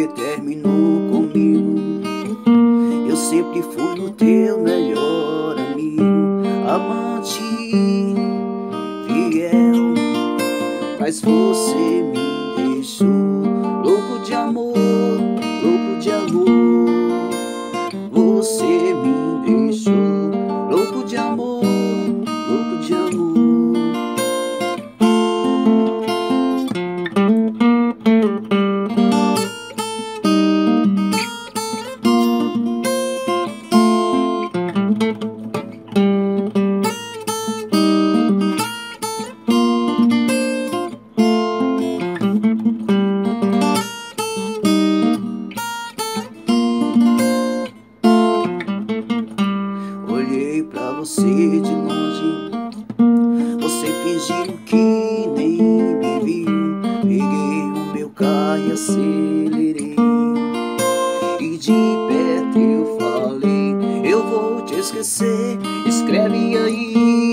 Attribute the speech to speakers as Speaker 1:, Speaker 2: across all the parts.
Speaker 1: Você terminou comigo. Eu sempre fui o teu melhor amigo, amante fiel, mas você me deixou louco de amor, louco de amor. Você me deixou louco de amor, louco de amor. Olhei pra você de longe, você fingiu que nem me viu. Peguei o meu carro e acelerei, e de perto eu falei: eu vou te esquecer, escreve aí.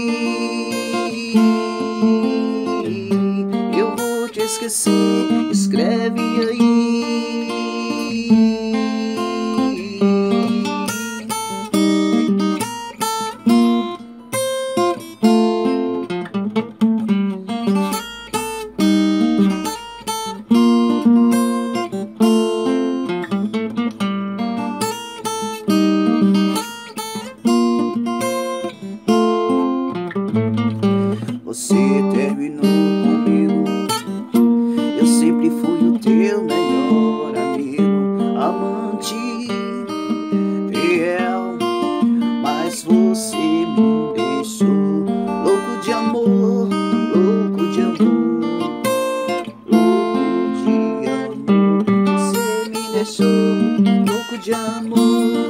Speaker 1: Eu vou te esquecer, escreve aí. Você terminou comigo. Eu sempre fui o teu melhor amigo, amante fiel, mas você me deixou louco de amor, louco de amor, louco de amor. Você me deixou louco de amor.